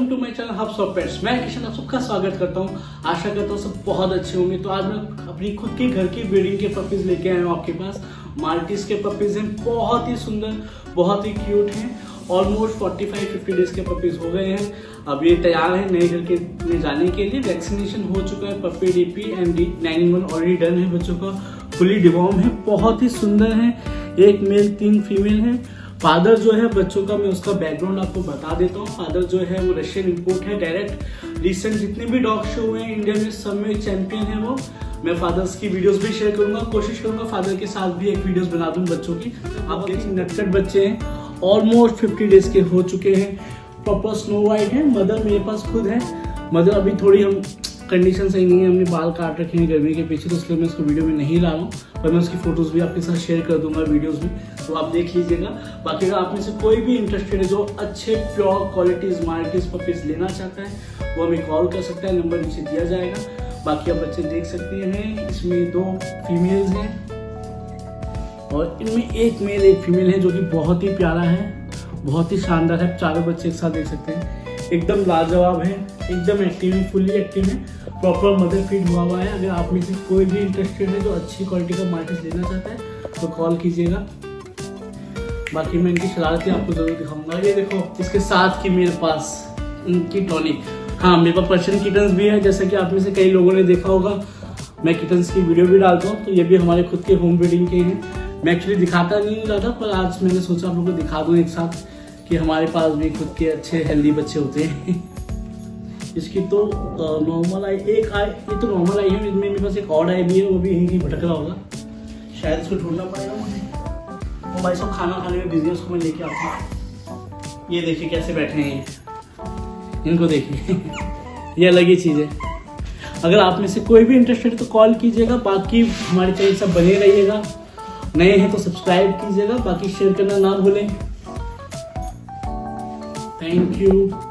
To my channel Hubs of Pets. मैं किशन आप सबका स्वागत करता हूं। आशा करता हूं सब बहुत अच्छे होंगे। तो आज मैं अपनी खुद के घर की ब्रीडिंग के पपीज लेके आया हूं आपके पास। माल्टीज के पपीज हैं, बहुत ही सुंदर, बहुत ही क्यूट हैं। ऑलमोस्ट 45-50 डेज के पपीज हो गए हैं। अब ये तैयार है नए घर के में जाने के लिए। वैक्सीनेशन हो चुका है। Puppy DP and 9-in-1 already done है। बच्चों का फुली डिवॉर्म है, बहुत ही सुंदर है। एक मेल 3 फीमेल है। फादर जो है बच्चों का, मैं उसका बैकग्राउंड आपको बता देता हूँ। फादर जो है वो रशियन इंपोर्ट है डायरेक्ट। रिसेंट जितने भी डॉग शो हुए हैं इंडिया में, सब में चैंपियन है वो। मैं फादर्स की वीडियोस भी शेयर करूंगा, कोशिश करूंगा फादर के साथ भी एक वीडियोस बना दूं बच्चों की। आप देखिए नटखट बच्चे हैं, ऑलमोस्ट 50 डेज के हो चुके हैं। प्रॉपर स्नो वाइट है। मदर मेरे पास खुद है। मदर अभी थोड़ी हम कंडीशन सही नहीं है, हमने बाल काट रखे हैं गर्मी के पीछे, तो इसलिए मैं उसको वीडियो में नहीं ला रहा हूँ। पर मैं उसकी फोटोज भी आपके साथ शेयर कर दूंगा वीडियोस में, तो आप देख लीजिएगा। बाकी अगर आप में से कोई भी इंटरेस्टेड है जो अच्छे प्योर क्वालिटीज माल्टीज पपीज लेना चाहता है, वो हमें कॉल कर सकता है। नंबर नीचे दिया जाएगा। बाकी आप बच्चे देख सकते हैं, इसमें 2 फीमेल्स हैं और इनमें एक मेल एक फीमेल है, जो कि बहुत ही प्यारा है, बहुत ही शानदार है। चारों बच्चे एक साथ देख सकते हैं। एकदम लाजवाब है, एकदम एक्टिव है, फुली एक्टिव है। प्रॉपर मदर फीड हुआ हुआ है। अगर आप में से कोई भी इंटरेस्टेड है जो अच्छी क्वालिटी का माल्टीज लेना चाहता है तो कॉल कीजिएगा। बाकी मैं इनकी शरारतें आपको जरूर दिखाऊंगा। ये देखो, इसके साथ की मेरे पास इनकी टॉनिक। हाँ, मेरे पास पर्शियन किटन्स भी है, जैसे कि आप में से कई लोगों ने देखा होगा। मैं किटन्स की वीडियो भी डालता हूँ, तो ये भी हमारे खुद के होम ब्रीडिंग के हैं। मैं एक्चुअली दिखाता नहीं ज़्यादा, पर आज मैंने सोचा आप लोगों को दिखा दूँ एक साथ कि हमारे पास भी खुद के अच्छे हेल्दी बच्चे होते हैं। इसकी तो नॉर्मल आई, एक आई, ये तो नॉर्मल आई है। इनमें मेरे पास एक और आई भी है, वो भी यहीं भटक रहा होगा, शायद इसको ढूंढना पड़ेगा मुझे। वो भाई सब खाना खाने में बिजी है, उसको मैं लेके आता हूँ। ये देखिए कैसे बैठे हैं ये, इनको देखिए। ये अलग ही चीज़ है। अगर आप में से कोई भी इंटरेस्टेड है तो कॉल कीजिएगा। बाकी हमारे चैनल सब बने रहिएगा। नए हैं तो सब्सक्राइब कीजिएगा। बाकी शेयर करना ना भूलें। Thank you.